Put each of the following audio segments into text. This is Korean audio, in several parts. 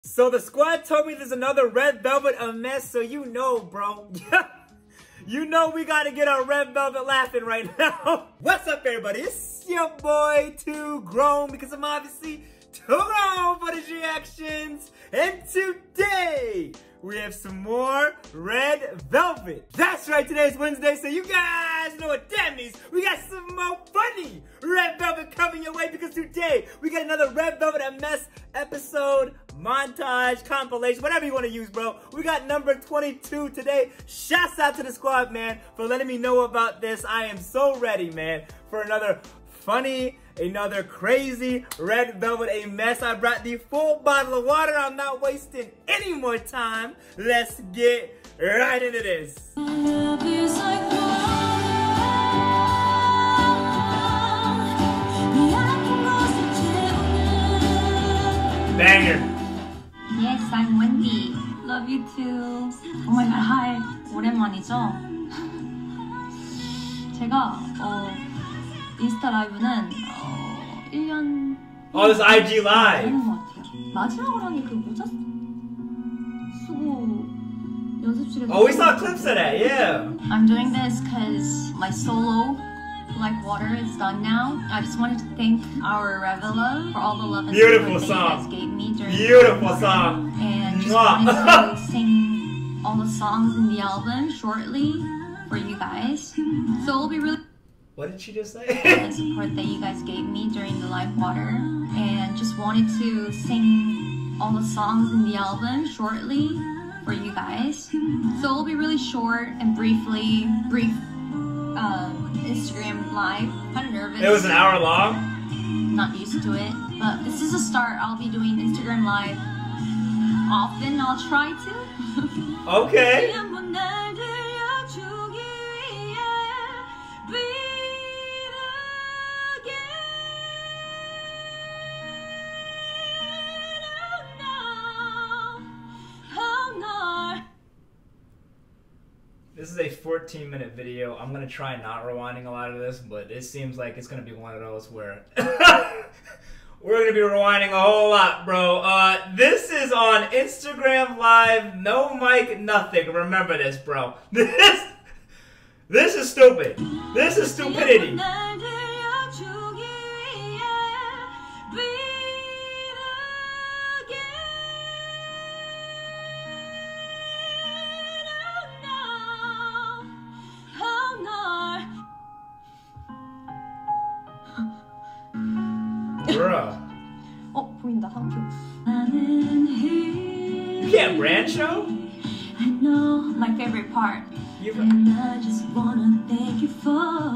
So the squad told me there's another Red Velvet a mess, so you know, bro. You know we gotta get our Red Velvet laughing right now. What's up, everybody? It's your boy, Too Grown, because I'm obviously too grown for these reactions. And today, we have some more Red Velvet. That's right, today's Wednesday, so you guys know what that means. We got some more funny Red Velvet coming your way, because today, we got another Red Velvet a mess episode, montage, compilation, whatever you want to use, bro. We got number 22 today. Shouts out to the squad, man, for letting me know about this. I am so ready, man, for another funny, another crazy Red Velvet a mess. I brought the full bottle of water. I'm not wasting any more time. Let's get right into this. Banger. Yes, I'm Wendy. Love you too. Oh my god, hi. 오랜만이죠? 제가 인스타 라이브는 1년 Oh, this IG live. 되는 것 같아요. 마지막으로 한 게 그 모자 쓰고 연습실에서 Oh, we saw clips of that, yeah. I'm doing this because my solo Like Water is done now. I just wanted to thank our Revela for all the love and Beautiful support that you guys song. gave me during Beautiful the song. And just Mwah. wanted to sing all the songs in the album shortly for you guys. So it'll be really What did she just say? the support that you guys gave me during the Live Water, and just wanted to sing all the songs in the album shortly for you guys. So it'll be really short and brief Instagram live. Kind of nervous. It was an hour long? Not used to it, but this is a start. I'll be doing Instagram live often. I'll try to. Okay. This is a 14-minute video. I'm gonna try not rewinding a lot of this, but it seems like it's gonna be one of those where we're gonna be rewinding a whole lot, bro. This is on Instagram Live, no mic, nothing. Remember this, bro. This is stupid. This is stupidity. Bruh. 보인다 상표. You can't brand show? I know my favorite part. And I just wanna thank you for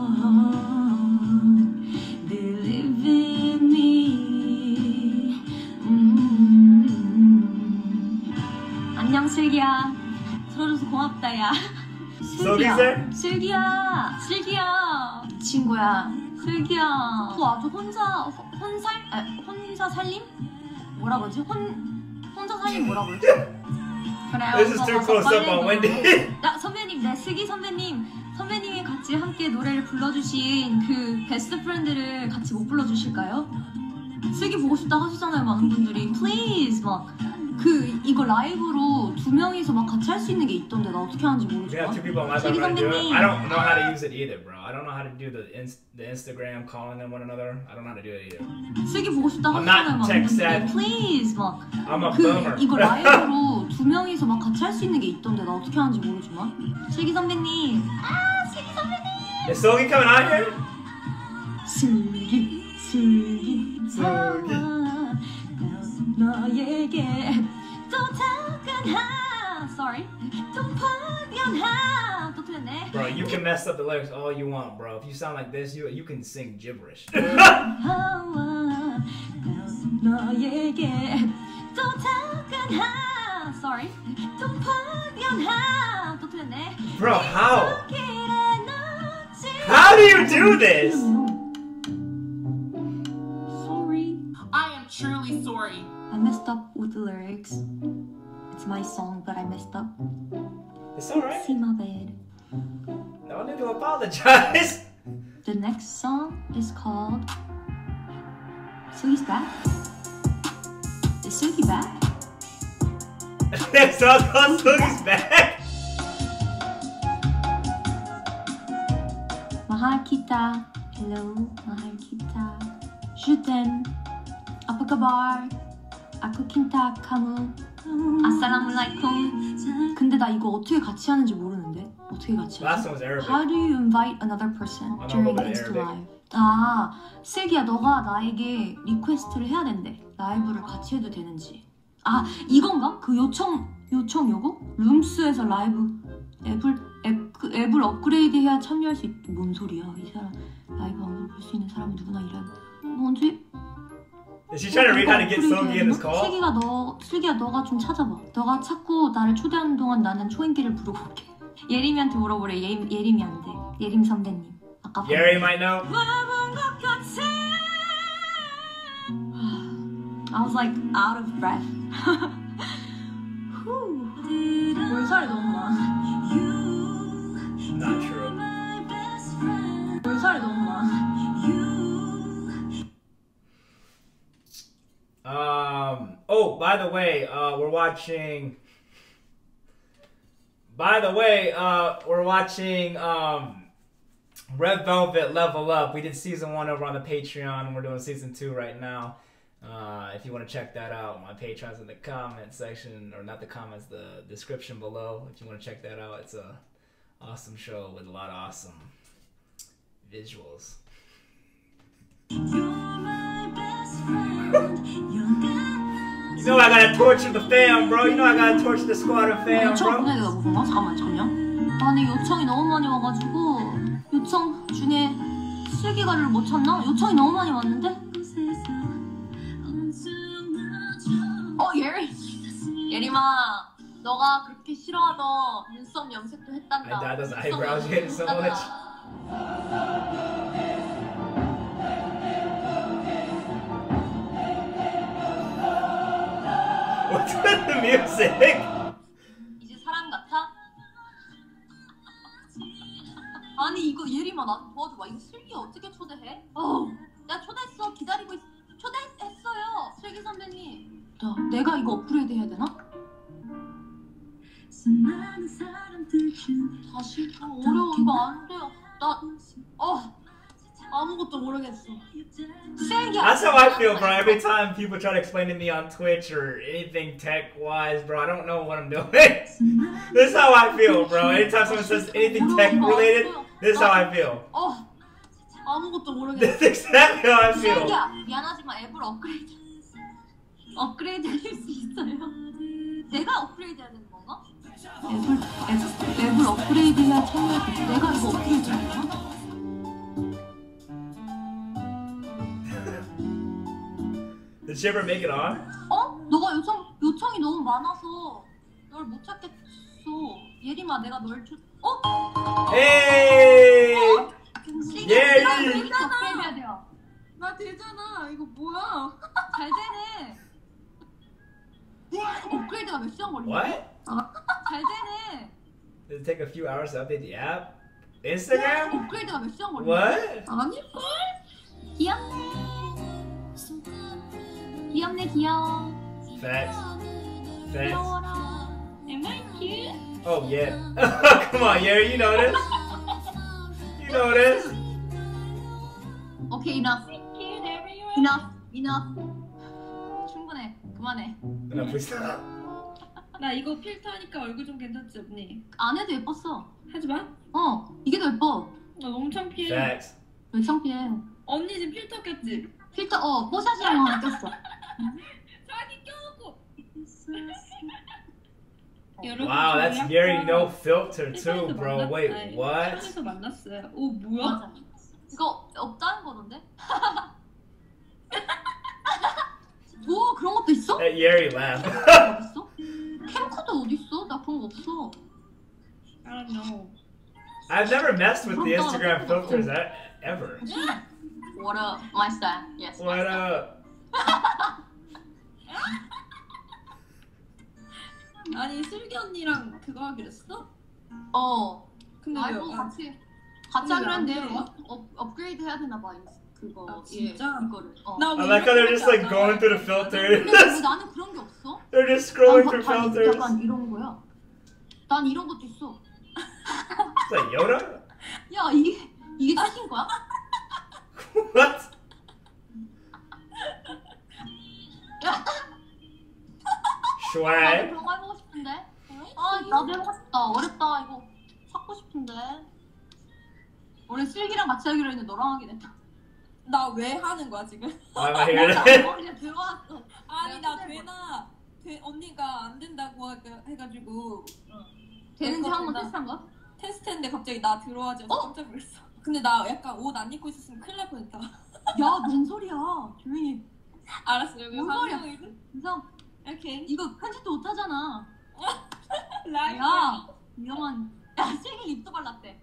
believing me. 안녕 슬기야. 들어줘서 고맙다 야. 슬기야. 슬기야. 친구야. 슬기야. 너 아주 혼자 살림? 뭐라 그러지? 혼자 살림 뭐라 그러지? 그래. This is too close up on Wendy. 나 선배님, 네 슬기 선배님이 같이 함께 노래를 불러주신 그 베스트 프렌드를 같이 못 불러주실까요? 슬기 보고 싶다 하시잖아요, 많은 분들이. Please 막 이거 라이브로 두 명이서 막 같이 할 수 있는 게 있던데 나 어떻게 하는지 모르겠어. We have two people on my phone trying to do it. I don't know how to use it either, bro. I don't know how to do the Instagram calling them one another. I don't know how to do it either. 슬기 보고 싶다 I'm 하시잖아요, not 많은 tech 분들이. savvy. Please 막 I'm a boomer. 이거 라이브로 두 명이서 막 같이 할 수 있는 게 있던데 나 어떻게 하는지 모르지만. 슬기 선배님. 슬기 선배님. Is Sogi coming out here? 슬기. 너에게 또 당근하 Sorry 또 파견하 또 틀렸네. Bro, you can mess up the lyrics all you want, bro. If you sound like this, you can sing gibberish. 너에게 또 당근하 Sorry 또 파견하 또 틀렸네. Bro, how? How do you do this? Truly sorry. I messed up with the lyrics. It's my song, but I messed up. It's alright. See my bad. No need to apologize. The next song is called Sugi's Back. Is Sugi back? Okay, so Sluggy's back. Mahal kita. Hello, mahal kita. Je t'aime. Apa kabar? Aku kinta kamu. 아살라무알aikum. 근데 나 이거 어떻게 같이 하는지 모르는데. 어떻게 같이 Last 하지? one was Arabic. How do you invite another person during Insta Live? 아, 슬기야, 너가 나에게 리퀘스트를 해야 된대. 라이브를 같이 해도 되는지. 아, 이건가? 그 요청 요거? 룸스에서 라이브 앱을 업그레이드해야 참여할 수 있. 뭔 소리야? 이 사람 라이브 방송 볼 수 있는 사람은 누구나 이런. 뭔지? Is she trying to read how to get Sluggy in this call? 슬기야, 너가 좀 찾아봐. 너가 찾고 나를 초대하는 동안 나는 초행기를 부르고 올게. 예림이한테 물어보래. 예림이한테. 예림 선배님. 아까 Yeri might know. I was like out of breath. 볼살이 너무 많아. Not true. 볼살이 너무 많아. Oh, by the way, we're watching. Red Velvet Level Up. We did season 1 over on the Patreon, and we're doing season 2 right now. If you want to check that out, my Patreon's in the comment section, or not the comments, the description below. If you want to check that out, it's a awesome show with a lot of awesome visuals. You know I gotta torture the fam, bro. You know I gotta torture the squad of fam, 요청 bro. 보내기가 무슨가? 잠깐만요. 아니 요청이 너무 많이 와가지고 요청 중에 슬기가를 못 찾나? 요청이 너무 많이 왔는데? 예림아, 너가 그렇게 싫어하던 눈썹 염색도 했단다. I dyed those eyebrows. You hate it so much. What's with the music? 이제 사람 같아? 아니 이거 예림아 나 도와줘봐. 이거 슬기 어떻게 초대해? 나 초대했어. 기다리고 있어. 초대했어요. 슬기 선배님. 내가 이거 업그레이드 해야 되나? 다시 어려워. 이거 안 돼요. 아무것도 모르겠어. That's how I feel, bro. Every time people try to explain to me on Twitch or anything tech-wise, bro, I don't know what I'm doing. This is how I feel, bro. Anytime someone says anything tech-related, this is how I feel. 아무것도 모르겠어. This is exactly how I feel. 슬기야, 미안하지만 앱을 업그레이드 할 수 있어요? 내가 업그레이드 해야 되는 건가? 앱을 업그레이드 해야 참여할 수 있어. 내가 이거 업그레이드 해야 되나? Did she ever make it on? 너가 요청이 너무 많아서 널 못 찾겠어. 예림아, 내가 널 Hey! 예리! 되잖아. 나 되잖아. 이거 뭐야? 잘 되네. 업그레이드가 몇 시간 걸려? What? 잘 되네. Did it take a few hours to update the app? Instagram? 업그레이드가 몇 시간 걸려? What? 아닐걸? 귀엽네 귀여워. Facts. 귀여워라. Am I cute? Oh, yeah. Come on, Yeri, you know this. You know this. Okay, enough. Enough. 충분해. 그만해. No, please stop. 나 이거 필터 하니까 얼굴 좀 괜찮지 언니? 안 해도 예뻤어. 하지 마. 이게 더 예뻐. 나 너무 창피해. Facts. 왜 창피해? 언니 지금 필터 꼈지? 필터 뽀샤시랑 하나 꼈어. 자기 껴놓고. Wow, that's Yeri no filter too, bro. Wait, what? TikTok에서 만났어요. 오 뭐야? 맞아. 이거 없다는 거던데? 뭐 그런 것도 있어? That Yeri laugh. 어딨어? 캠코더 어딨어? 나 그런 거 없어. I don't know. I've never messed with the Instagram filters ever. What up? My style. Yes. What up? 아니 슬기 언니랑 그거 하기로 했어? 근데 라이브 같이 하기로 했는데 업그레이드 해야 되나 봐. 그거 진짜? 이거를. 나 I like how they're just like going through the filter. 근데 왜 나는 그런 게 없어? They're just scrolling through 난 filters. 약간 이런 거야. 난 이런 것도 있어. It's like Yoda? 야 이게 최신 거야? What? Swag. 나도 저거 해보고 싶은데. 아 나도 해보고 싶다. 어렵다 이거 찾고 싶은데. 원래 슬기랑 같이 하기로 했는데 너랑 하게 됐다. 나 왜 하는 거야 지금? Why am I here 나 today? 머리에 들어왔어. 아니 내가 나 되나 언니가 안 된다고 해가지고 되는지 한번 된다. 테스트한 거야? 테스트했는데 갑자기 나 들어와서 깜짝 놀랐어. 근데 나 약간 옷 안 입고 있었으면 큰일 날 뻔했다. 야, 뭔 소리야. 조용히 해. 알았어 여기 뭔 소리야. 방송이지? 인성, 오케이. 이거 편집도 못하잖아. 라이브. 야, 위험한. 야, 슬기 립도 발랐대.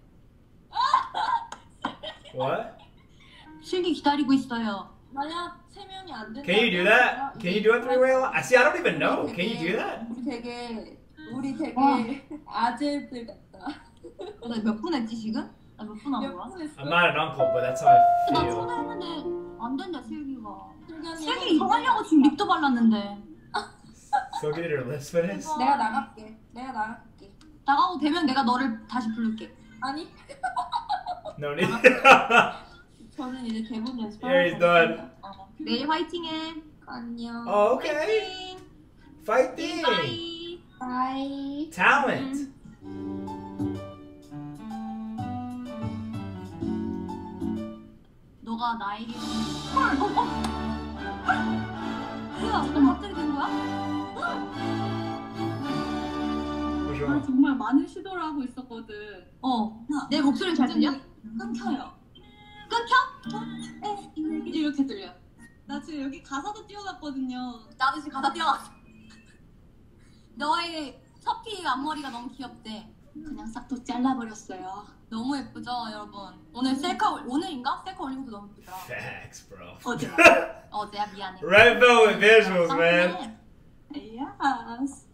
What? 슬기 기다리고 있어요. 만약 3명이 안 된다. Can you do that? Can you do a three-way? I see. I don't even know. Can you do that? 우리 되게 아재들 같다. 나 몇 분 했지, 지금? 나 몇 분 한 몇 거야? 분 했어? I'm not an uncle, but that's how I 나 feel. 초대했는데 안 된다, 슬기가. 슬기 슬기 이거 하려고 지금 립도 발랐는데. So get your lips finished. 내가 나갈게. 나가고 되면 내가 너를 다시 부를게. 아니 No need. 저는 이제 대본 연습. Yeah, he's done. 내일 화이팅해. 안녕. Oh, okay. Fighting. 바이. 바이. Talent. 너가 나에게 헐, 뭐야, 너 갑자기 된 거야? What's 나 wrong? 정말 많은 시도를 하고 있었거든. 내 목소리 잘 들려? 끊겨요. 끊겨? 이렇게 들려. 나 지금 여기 가사도 띄워놨거든요. 나도 지금 가사 띄워놨어. 너의 서피 앞머리가 너무 귀엽대. 그냥 싹둑 잘라버렸어요. 너무 예쁘죠, 여러분? 오늘 오늘인가? 셀카 올린 것도 너무 예쁘다. Facts, bro. 어제야, 미안해. Red velvet visuals, man. 예스.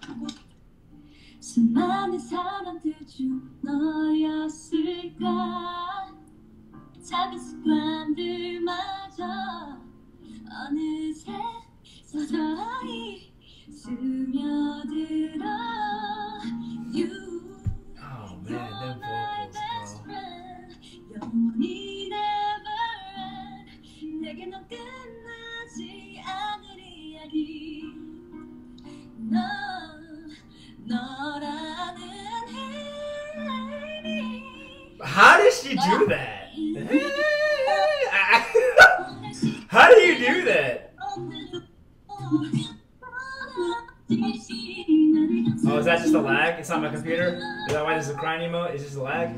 수많은 사람들 중 너였을까? 작은 습관들마저 어느새 서서히 스며들어. You Oh man, them vocals, bro. 영원히 never end. 내게 넌 끝나지 않을 이야기. 너라는 힘이. How does she do that? How do you do that? Oh, is that just a lag? It's not my computer? Is that why there's a crying emote? It's just a lag?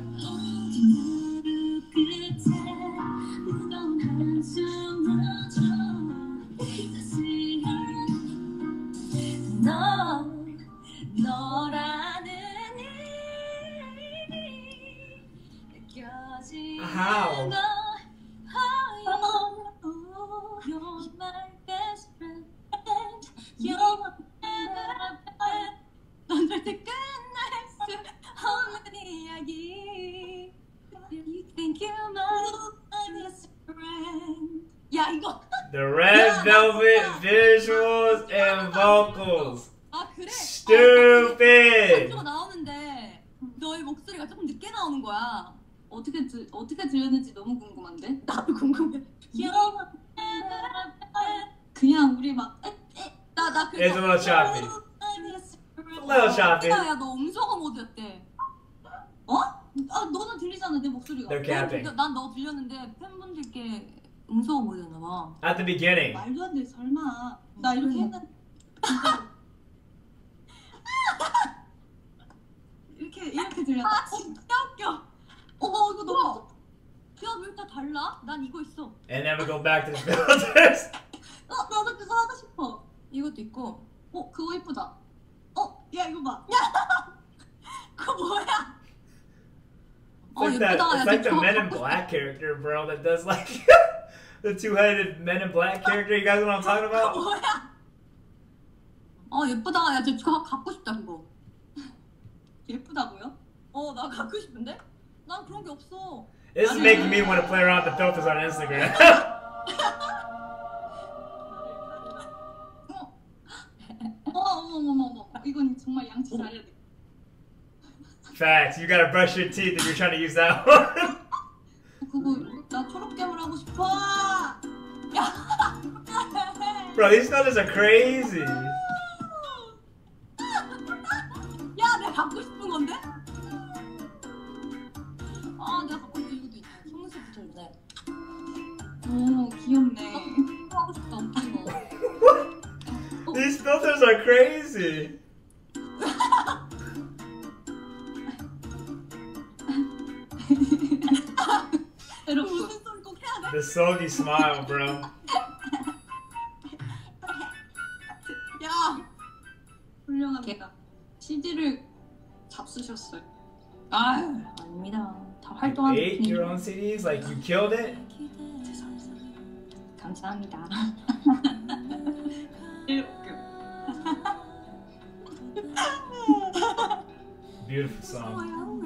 How? You're my best friend. 넌 절대 끝날 수 없는 이야기. You think you're my best friend. 야 이거. The red velvet visuals and vocals. 아 그래? Stupid. 가 나오는데 너의 목소리가 조금 늦게 나오는 거야. 어떻게 들렸는지 너무 궁금한데? 나도 궁금해. 그냥 우리 막 나 It's a little choppy. A little choppy. 야너 음소거 모드였대. 어? 아 너는 들리잖아 내 목소리가. They're capping. 난 너 들렸는데 팬분들께 음소거 모드였나 봐. At the beginning. 말도 안 돼, 설마. 나 이렇게 했는데. 이렇게 들렸다. 아 진짜 웃겨. 이거 너무. 야왜 다 달라? 난 이거 있어. And then we go back to the filters. 나도 그거 하고 싶어. 이것도 있고. 그거 이쁘다. 야, 이거 봐. 그거 뭐야? It's like that. 예쁘다. It's 야, like the 저거 Men in 갖고 Black character, bro, that does like the two-headed Men in Black character. You guys know what I'm talking 그거 about? 뭐야? 예쁘다. 야, 저 갖고 싶다 그거. 예쁘다고요? 나 갖고 싶은데? 난 그런 게 없어. This is making me want to play around with the filters on Instagram. 이건 정말 양치 잘해야 돼. Facts. You gotta brush your teeth if you're trying to use that one. 그거 나 초록괴물 하고 싶어. 야. Bro, these fellas are crazy. 야, 내가 갖고 싶은 건데? 아, 내가 갖고 싶은 이것도 있다. 속눈썹 붙여줄래? 오, 귀엽네. 하고 싶다, 웃긴 거. These filters are crazy. 여러분, 무슨 소리 꼭 해야 돼? The soggy smile, bro. 야! 훌륭합니다. CD를 잡수셨어요. 아유, 아닙니다. 다 활동하는 Ate your own CDs? Like you killed it? 감사합니다. Beautiful song. 왜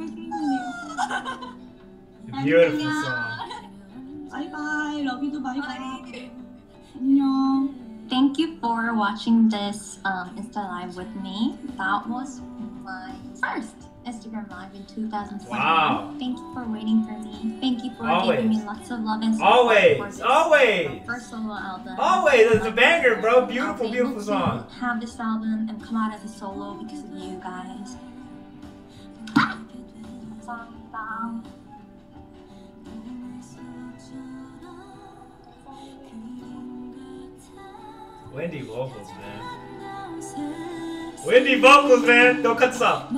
그러네요. Beautiful song. 바이바이, 러비도 바이바이. 안녕. Thank you for watching this Insta Live with me. That was my first Instagram Live in 2020. Wow. Thank you for waiting for me. Thank you for Always. giving me lots of love and support. Always. for this Always. First solo album. Always. It's a banger, bro. I was Beautiful, able beautiful to song. have this album and come out as a solo because of you guys. 감사합니다. Wendy vocals, man. Wendy vocals, man. Don't cut this off.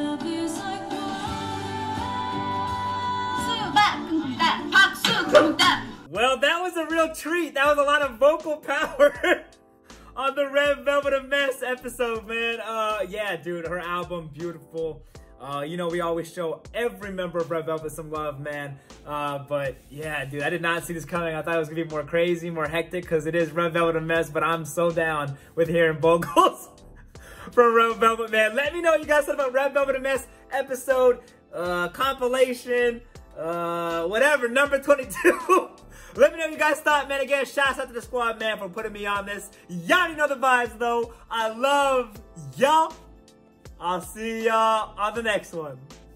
Well, that was a real treat. That was a lot of vocal power on the Red Velvet of Mess episode, man. Yeah, dude, her album, beautiful. You know, we always show every member of Red Velvet some love, man. But yeah, dude, I did not see this coming. I thought it was gonna be more crazy, more hectic, because it is Red Velvet of Mess, but I'm so down with hearing vocals from Red Velvet, man. Let me know what you guys thought about Red Velvet of Mess episode, compilation, whatever, number 22. Let me know what you guys thought, man. Again, shouts out to the squad, man, for putting me on this. Y'all already know the vibes, though. I love y'all. I'll see y'all on the next one.